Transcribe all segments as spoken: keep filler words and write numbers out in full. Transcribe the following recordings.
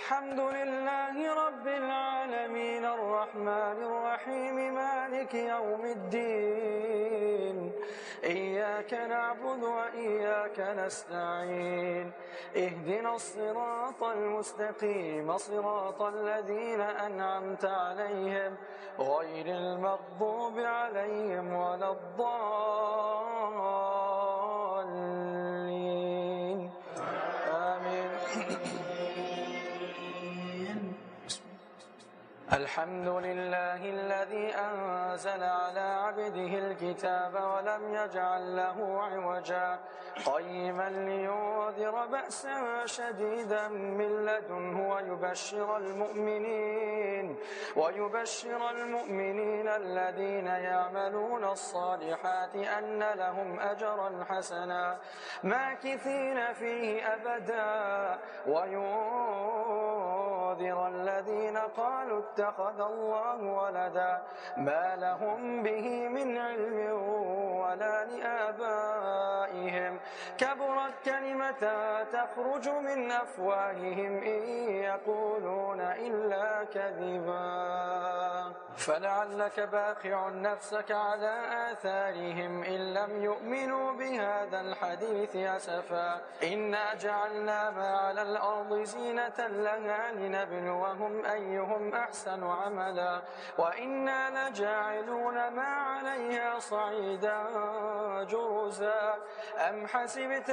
الحمد لله رب العالمين الرحمن الرحيم مالك يوم الدين إياك نعبد وإياك نستعين اهدنا الصراط المستقيم صراط الذين أنعمت عليهم غير المغضوب عليهم ولا الضالين آمين. الحمد لله الذي أنزل على عبده الكتاب ولم يجعل له عوجا قيما لينذر بأسا شديدا من لدنه ويبشر المؤمنين ويبشر المؤمنين الذين يعملون الصالحات أن لهم أجرا حسنا ماكثين فيه أبدا وينذر الذين قالوا اتخذ الله ولدا ما لهم به من علم ولا لآبائهم كبرت كلمة تخرج من أفواههم إن يقولون إلا كذبا فلعلك باخع نفسك على آثارهم إن لم يؤمنوا بهذا الحديث أسفا إنا جعلنا ما على الأرض زينة لها لنبلوهم أيهم أحسن عملا وإنا لجاعلون ما عليها صعيدا جرزا أم حسبت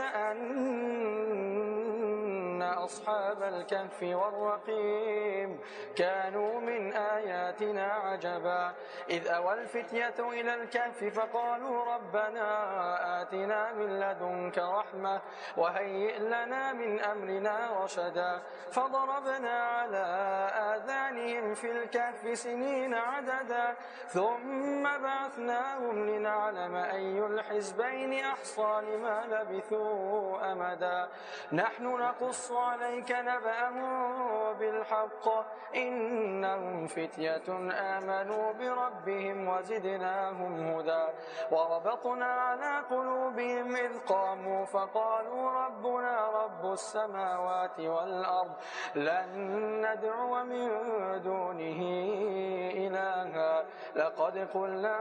أن أصحاب الكهف والرقيم كانوا من آياتنا عجبا إذ أوى الفتية إلى الكهف فقالوا ربنا آتنا من لدنك رحمة وهيئ لنا من أمرنا رشدا فضربنا على آذانهم في الكهف سنين عددا ثم بعثناهم لنعلم أي الحزبين أحصى لما لبثوا أمدا نحن نقص عليك نبأهم بالحق إنهم فتية آمنوا بربهم وزدناهم هدى وربطنا على قلوبهم إذ قاموا فقالوا ربنا رب السماوات والأرض لن ندعو من دونه إلها لقد قلنا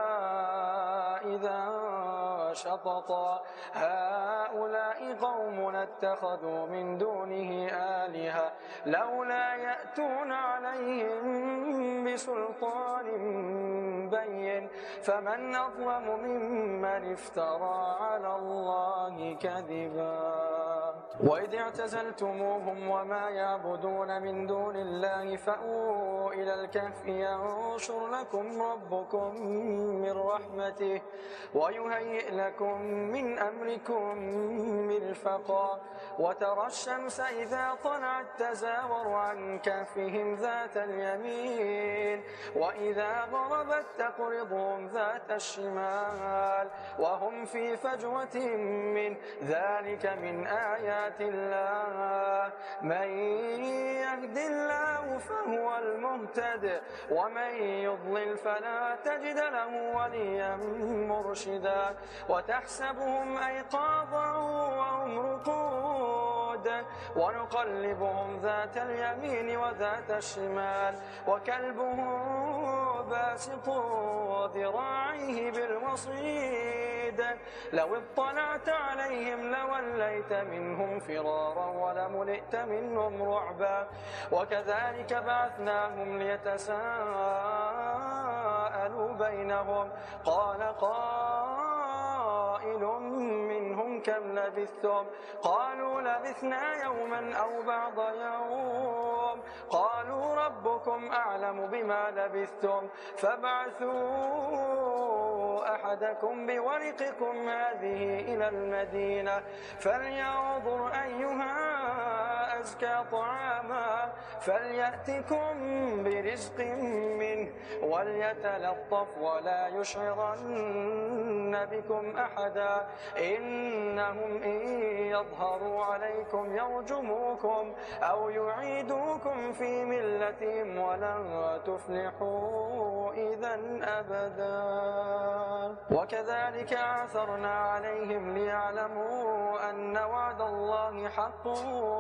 إذا شططا هؤلاء قوم اتخذوا من دونه آلهة لولا يأتون عليهم بسلطان بين فمن أظلم ممن افترى على الله كذبا وإذ اعتزلتموهم وما يعبدون من دون الله فأووا إلى الكهف ينشر لكم ربكم من رحمته ويهيئ لكم من أمركم مرفقا وترى الشمس إذا طلعت تزاور عن كهفهم ذات اليمين وإذا غربت تقرضهم ذات الشمال وهم في فجوة من ذلك من آيات الله من يهد الله فهو المهتد ومن يضلل فلا تجد له وليا مرشدا وتحسبهم أيقاظا وهم رقود ونقلبهم ذات اليمين وذات الشمال وكلبهم باسط ذراعيه بالوصيد لو اطلعت عليهم لوليت منهم فرارا ولملئت منهم رعبا وكذلك بعثناهم ليتساءلوا بينهم قال قائل منهم كم لبثتم قالوا لبثنا يوما أو بعض يوم قالوا ربكم أعلم بما لبثتم فابعثوا أحدكم بورقكم هذه إلى المدينة فلينظر أيها أزكى طعاما فليأتكم برزق منه وليتلطف ولا يشعرن بكم أحدا إنهم إن يظهروا عليكم يرجموكم أو يعيدوكم في ملتهم ولن تفلحوا إذا أبدا وكذلك آثرنا عليهم ليعلموا أن وعد الله حق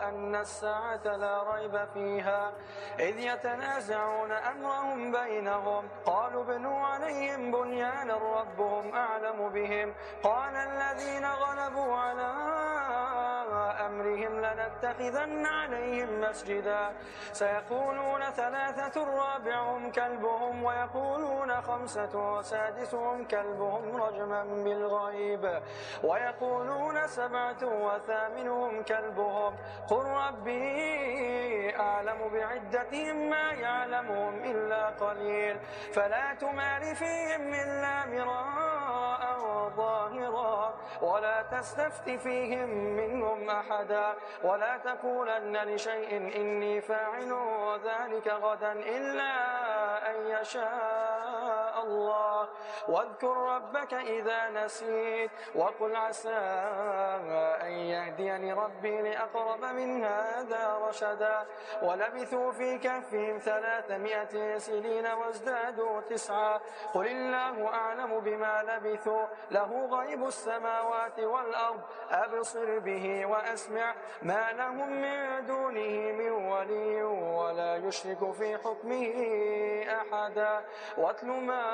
وأن الساعة لا ريب فيها إذ يتنازعون أمرهم بينهم قالوا ابنوا عليهم بنيانا ربهم أعلم بهم قال الذين غلبوا على أمرهم لنتخذن عليهم مسجدا سيقولون ثلاثة رابعهم كلبهم ويقولون خمسة سادسهم كلبهم رجما بالغيب ويقولون سبعة وثامنهم كلبهم قل ربي أعلم بعدتهم ما يعلمهم إلا قليل فلا تمار فيهم إلا مراء ظاهرا ولا تستفت فيهم منهم أحدا ولا تقولن لشيء إني فاعل ذلك غدا إلا أن يشاء الله واذكر ربك إذا نسيت وقل عسى أن يهديني ربي لأقرب من هذا رشدا ولبثوا في كهفهم ثلاثمائة سنين وازدادوا تسعا قل الله أعلم بما لبثوا له غيب السماوات والأرض أبصر به وأسمع ما لهم من دونه من ولي ولا يشرك في حكمه أحدا واتل ما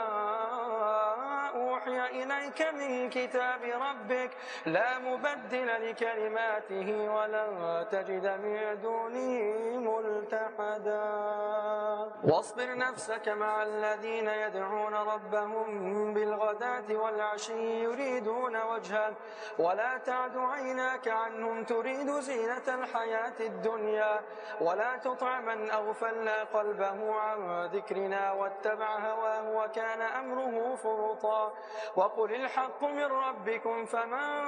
أوحي إليك من كتاب ربك لا مبدل لكلماته ولن تجد من دونه ملتحدا واصبر نفسك مع الذين يدعون ربهم بالغداة والعشي يريدون وجهه ولا تعد عيناك عنهم تريد زينة الحياة الدنيا ولا تطع من أغفلنا قلبه عن ذكرنا واتبع هواه وكان أمره فرطا وقل الحق من ربكم فمن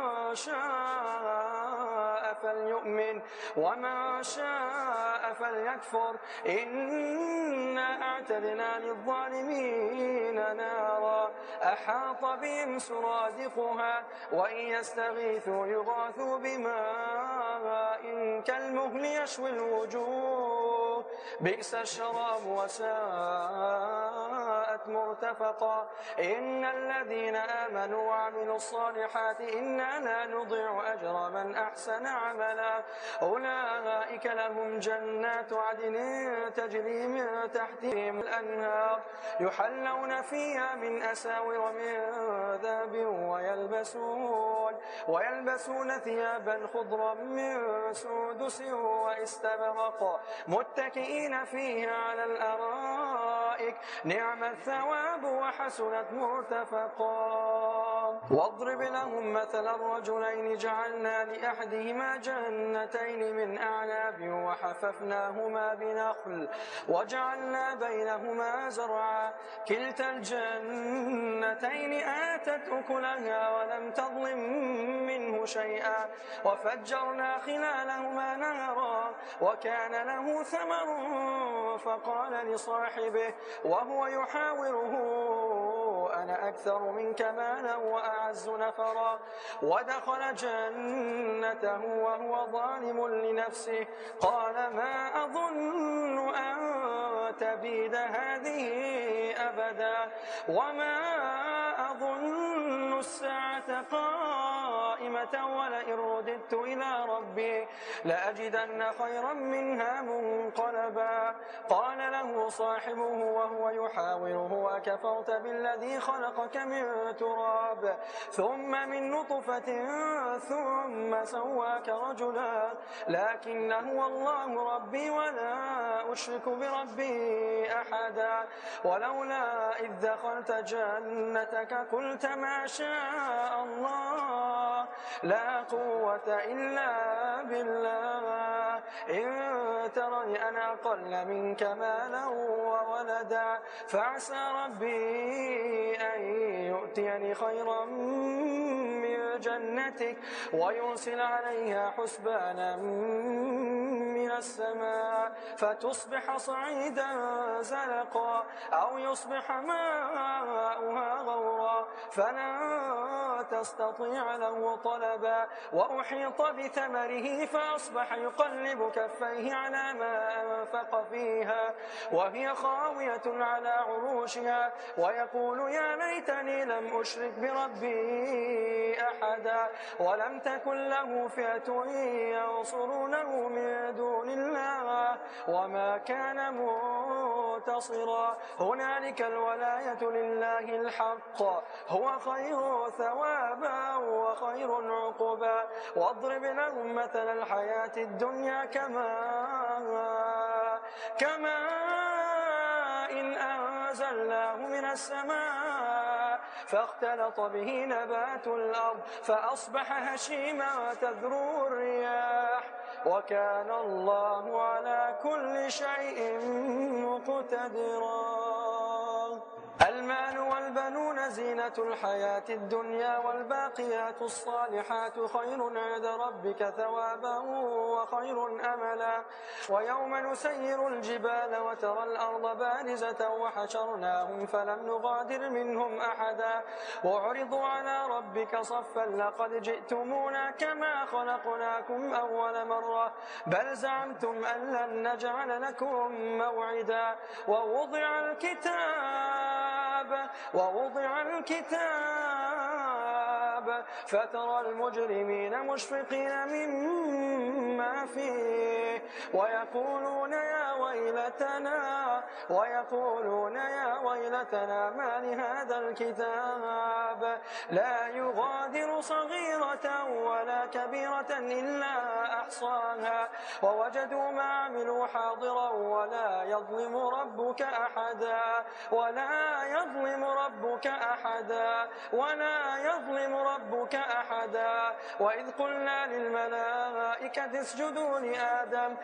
شاء فليؤمن ومن شاء فليكفر إنا أعتدنا للظالمين نارا أحاط بهم سرادقها وإن يستغيثوا يغاثوا بماء كالمهل يشوي الوجوه بئس الشراب وساءت مرتفقا إن الذين آمنوا وعملوا الصالحات إنا لا نضيع أجر من أحسن عملا أولئك لهم جنات عدن تجري من تحتهم الأنهار يحلون فيها من أساور من ذهب ويلبسون ويلبسون ثيابا خضرا من سندس واستبرق متكئين فيها على الأرائك نعم الثواب وحسنت مرتفقا واضرب لهم مثل الرجلين جعلنا لأحدهما جنتين من أعناب وحففناهما بنخل وجعلنا بينهما زرعا كلتا الجنتين آتت أكلها ولم تظلم منه شيئا وفجرنا خلالهما نهرا وكان له ثمر فقال لصاحبه وهو يحاوره أنا أكثر منك مالا وأعز نفرا ودخل جنته وهو ظالم لنفسه قال ما أظن أن تبيد هذه أبدا وما أظن الساعة قائمة ولئن رددت إلى ربي لأجدن خيرا منها منقلبا قال له صاحبه وهو يحاوره أكفرت بالذي خلقك من تراب ثم من نطفة ثم سواك رجلا لكن هو الله ربي ولا أشرك بربي أحدا ولولا إذ دخلت جنتك قلت ما شاء الله لا قوة إلا بالله إن ترني أنا أقل منك مالا وولدا فعسى ربي أن يؤتيني خيرا من جنتك ويرسل عليها حسبانا من السماء فتصبح صعيدا زلقا أو يصبح ماؤها غورا فلا تستطيع له طلبا وأحيط بثمره فأصبح يقلب كفيه على ما أنفق فيها وهي خاوية على عروشها ويقول يا ليتني لم أشرك بربي أحدا أحدا ولم تكن له فئة ينصرونه من دون الله وما كان منتصرا هنالك الولاية لله الحق هو خير ثوابا وخير عقبا واضرب لهم مثل الحياة الدنيا كماء كماء إن أنزلناه من السماء فاختلط به نبات الأرض فأصبح هشيما تذروه الرياح وكان الله على كل شيء مقتدرا المال والبنون زينة الحياة الدنيا والباقيات الصالحات خير عند ربك ثوابا وخير أملا ويوم نسير الجبال وترى الأرض بارزة وحشرناهم فلم نغادر منهم أحدا وعرضوا على ربك صفا لقد جئتمونا كما خلقناكم أول مرة بل زعمتم أن لن نجعل لكم موعدا ووضع الكتاب ووضع الكتاب فترى المجرمين مشفقين مما فيه ويقولون يا ويلتنا ويقولون يا ويلتنا ما لهذا الكتاب لا يغادر صغيرة ولا كبيرة إلا أحصاها ووجدوا ما عملوا حاضرا ولا يظلم ربك أحدا ولا يظلم ربك أحدا ولا يظلم ربك أحدا وإذ قلنا للملائكة اسجدوا لآدم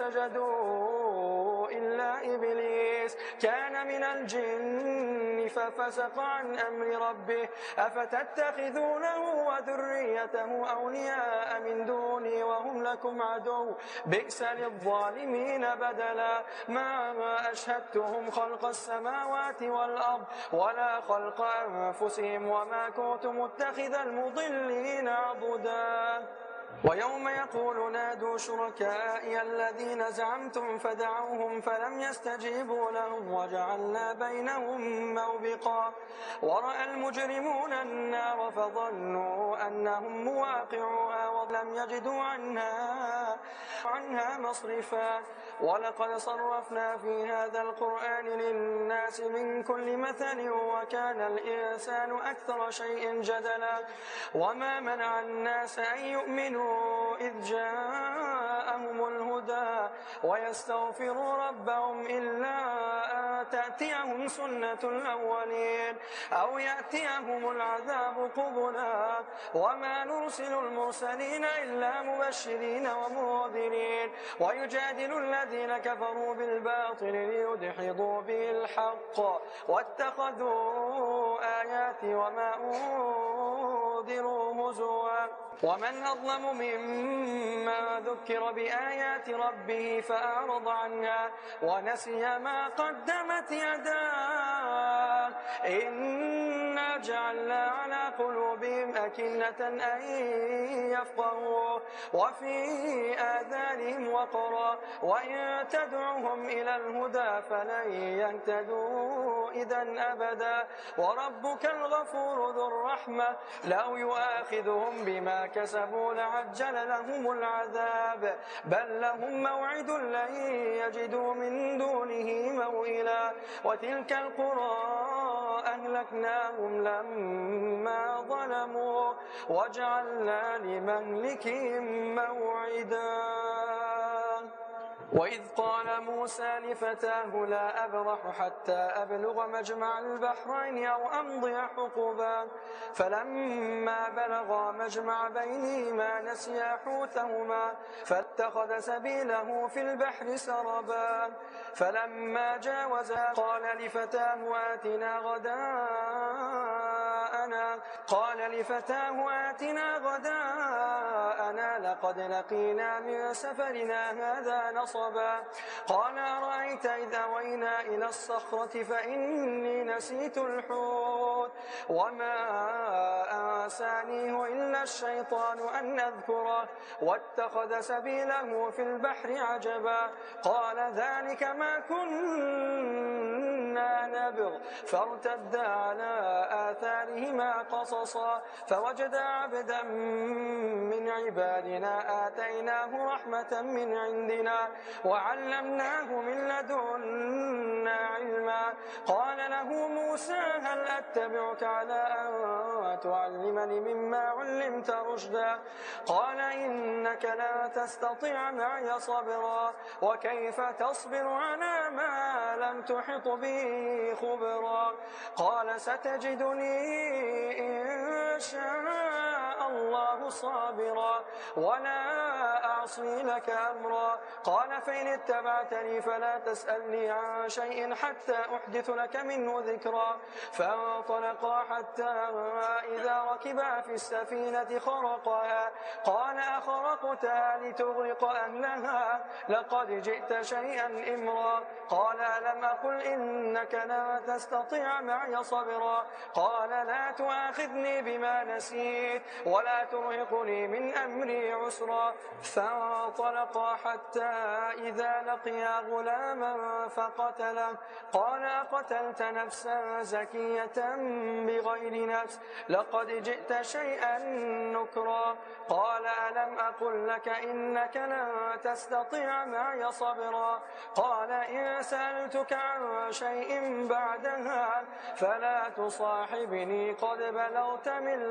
فسجدوا إلا إبليس كان من الجن ففسق عن أمر ربه أفتتخذونه وذريته أولياء من دوني وهم لكم عدو بئس للظالمين بدلا ما أشهدتهم خلق السماوات والأرض ولا خلق أنفسهم وما كنت متخذ المضلين عضدا ويوم يقول نادوا شركائي الذين زعمتم فدعوهم فلم يستجيبوا لهم وجعلنا بينهم موبقا ورأى المجرمون النار فظنوا أنهم مواقعوها ولم يجدوا عنها, عنها مصرفا ولقد صرفنا في هذا القرآن للناس من كل مثل وكان الإنسان أكثر شيء جدلا وما منع الناس أن يؤمنوا إذ جاءهم الهدى ويستغفروا ربهم إلا أن تأتيهم سنة الأولين أو يأتيهم العذاب قبلا وما نرسل المرسلين إلا مبشرين ومنذرين ويجادل الذين كفروا بالباطل ليدحضوا به الحق واتخذوا آياتي وما أنذروا هزوا ومن أظلم ممن ذكر بآيات ربه فأعرض عنها ونسي ما قدمت يداه إنا جعلنا على قلوبهم أكنة أن يفقهوا وفي آذانهم وقرا وإن تدعوهم إلى الهدى فلن يهتدوا إذا أبدا وربك الغفور ذو الرحمة لو يؤاخذهم بما كسبوا لعجل لهم العذاب بل لهم موعد لن يجدوا من دونه موئلا وتلك القرى أهلكناهم لما ظلموا وجعلنا لمهلكهم موعدا وإذ قال موسى لفتاه لا أبرح حتى أبلغ مجمع البحرين أو أمضي حقبا فلما بلغا مجمع بينهما نسيا حوتهما فاتخذ سبيله في البحر سربا فلما جاوزا قال لفتاه آتنا غداءنا قال لفتاه آتنا غداءنا لقد لقينا من سفرنا هذا نصبا قال أرأيت إذ أوينا إلى الصخرة فإني نسيت الحوت وما أنسانيه إلا الشيطان أن أذكره واتخذ سبيله في البحر عجبا قال ذلك ما كنا إنا نبغ فارتدا على آثارهما قصصا فوجدا عبدا من عبادنا آتيناه رحمة من عندنا وعلمناه من لدنا علما قال له موسى هل أتبعك على أن تعلمني مما علمت رشدا قال إنك لا تستطيع معي صبرا وكيف تصبر على ما لم تحط به خبرا قال ستجدني إن شاء الله صابرا ولا أعصي لك أمرا قال فإن اتبعتني فلا تسألني عن شيء حتى أحدث لك منه ذكرا فانطلقا حتى إذا ركبا في السفينة خرقها قال أخرقتها لتغرق أهلها لقد جئت شيئا إمرا قال ألم أقل إنك لا تستطيع معي صبرا قال لا تؤاخذني بما نسيت ولا ترهقني من أمري عسرا فانطلقا حتى إذا لقيا غلاما فقتله قال أقتلت نفسا زكية بغير نفس لقد جئت شيئا نكرا قال ألم أقل لك إنك لن تستطيع معي صبرا قال إن سألتك عن شيء بعدها فلا تصاحبني قد بلغت من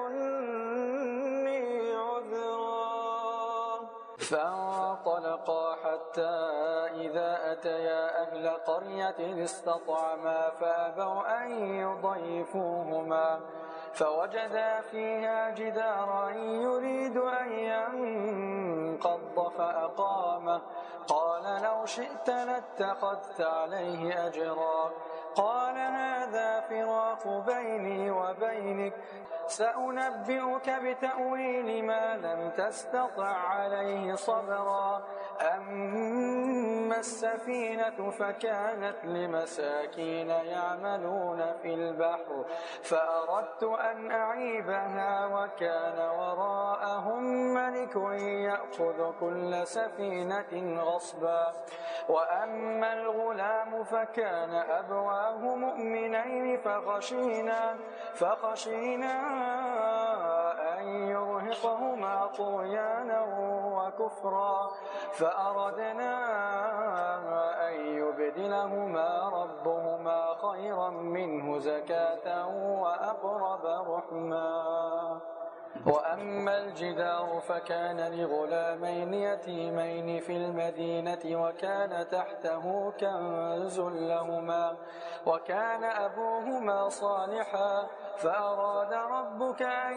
لدني عذرا فانطلقا حتى إذا أتيا أهل قرية استطعما فأبوا أن يضيفوهما فوجدا فيها جدارا يريد أن ينقض فأقامه قال لو شئت لاتخذت عليه أجرا قال هذا فراق بيني وبينك سأنبئك بتأويل ما لم تستطع عليه صبرا أما السفينة فكانت لمساكين يعملون في البحر فأردت أن أعيبها وكان وراءهم ملك يأخذ كل سفينة غصبا وأما الغلام فكان أبواه مؤمنين فخشينا فخشينا أن يرهقهما طغيانا وكفرا فأردنا أن يبدلهما ربهما خيرا منه زكاة وأقرب رحما وأما الجدار فكان لغلامين يتيمين في المدينة وكان تحته كنز لهما وكان أبوهما صالحا فأراد ربك أن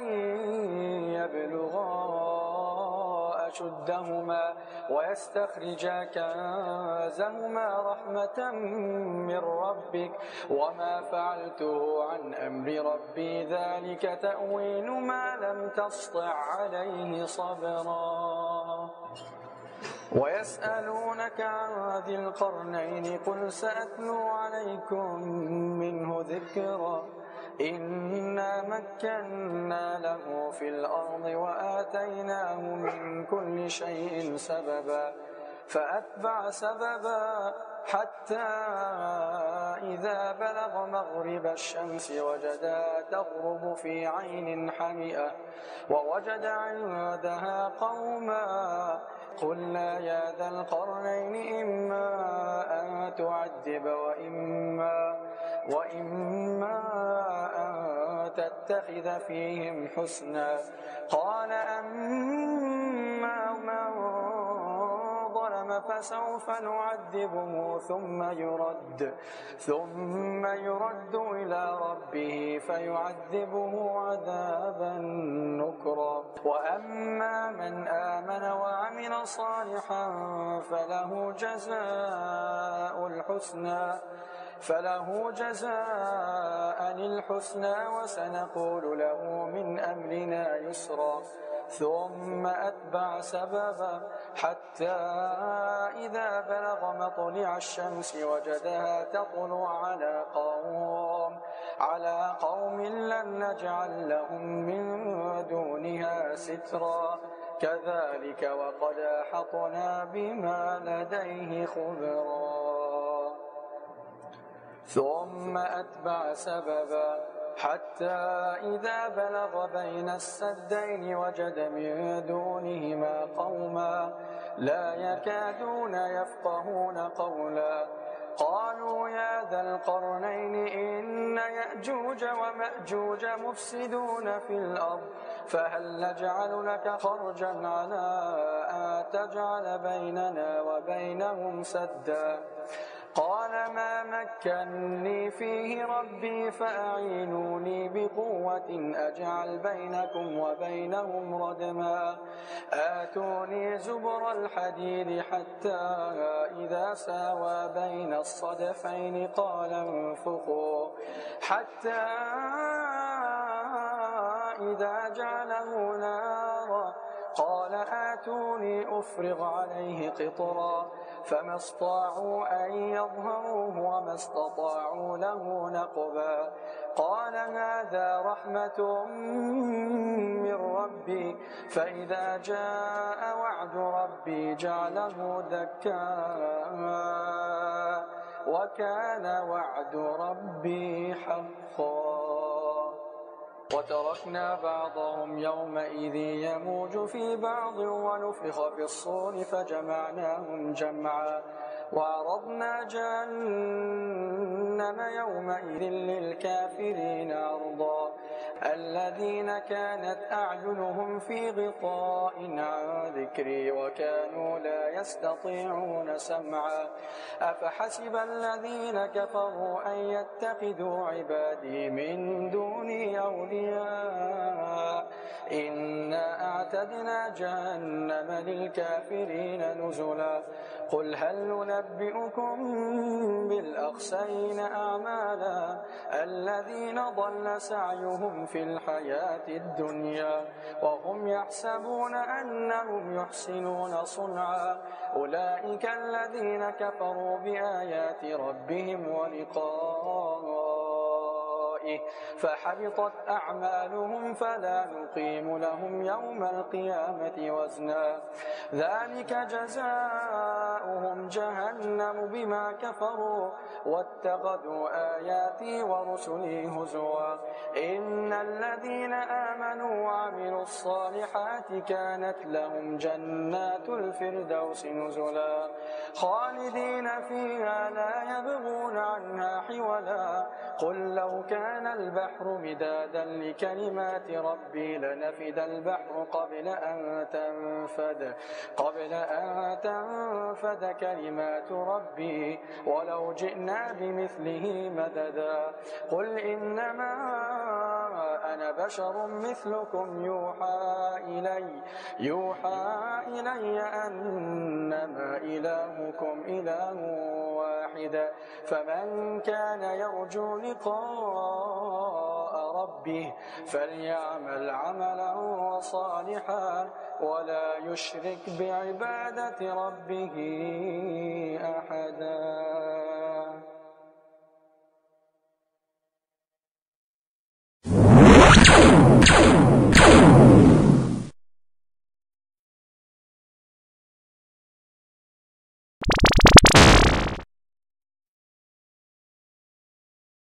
يبلغا أشدهما ويستخرجا كنزهما رحمة من ربك وما فعلته عن أمر ربي ذلك تأويل ما لم تسطع عليه صبرا ويسألونك عن ذي القرنين قل سأتلو عليكم منه ذكرا إنا مكنا له في الأرض وآتيناه من كل شيء سببا فأتبع سببا حتى إذا بلغ مغرب الشمس وجدها تغرب في عين حمئة ووجد عندها قوما قلنا يا ذا القرنين إما أن تعذب وإما, وإما أن تتخذ فيهم حسنا قال أما من ظلم فسوف نعذبه ثم يرد ثم يرد إلى ربه فيعذبه عذابا نكرا وأما من آمن وعمل صالحا فله جزاء الحسنى فله جزاء الحسنى وسنقول له من أمرنا يسرا ثم أتبع سببا حتى إذا بلغ مطلع الشمس وجدها تطلع على قوم على قوم لم نجعل لهم من دونها سترا كذلك وقد أحطنا بما لديه خبرا ثم أتبع سببا حتى إذا بلغ بين السدين وجد من دونهما قوما لا يكادون يفقهون قولا قالوا يا ذا القرنين إن يأجوج ومأجوج مفسدون في الأرض فهل نجعل لك خرجا على أن تجعل بيننا وبينهم سدا قال ما مكني فيه ربي فأعينوني بقوة أجعل بينكم وبينهم ردما آتوني زبر الحديد حتى إذا ساوى بين الصدفين قال انفخوا حتى إذا جعله نارا قال آتوني أفرغ عليه قطرا فما استطاعوا أن يظهروه وما استطاعوا له نقبا قال هذا رحمة من ربي فإذا جاء وعد ربي جعله دكا وكان وعد ربي حقا وتركنا بعضهم يومئذ يموج في بعض ونفخ في الصور فجمعناهم جمعا وعرضنا جهنم يومئذ للكافرين عرضا الذين كانت أعينهم في غطاء عن ذكري وكانوا لا يستطيعون سمعا أفحسب الذين كفروا أن يتخذوا عبادي من دوني أولياء إنا أعتدنا جهنم للكافرين نزلا قل هل ننبئكم بالأخسرين أعمالا الذين ضل سعيهم في الحياة الدنيا وهم يحسبون أنهم يحسنون صنعا أولئك الذين كفروا بآيات ربهم ولقائه فحبطت أعمالهم فلا نقيم لهم يوم القيامة وزنا ذلك جزاؤهم جهنم بما كفروا واتخذوا آياتي ورسلي هزوا إن الذين آمنوا وعملوا الصالحات كانت لهم جنات الفردوس نزلا خالدين فيها لا يبغون عنها حولا قل لو كان البحر مدادا لكلمات ربي لنفد البحر قبل أن تنفد قبل أن تنفد كلمات ربي ولو جئنا بمثله مددا قل إنما أنا بشر مثلكم يوحى إلي يوحى إلي أنما إلهكم إله واحد فمن كان يرجو لقاء ربه فليعمل عملا صالحا ولا يشرك بعبادة ربه أحدا.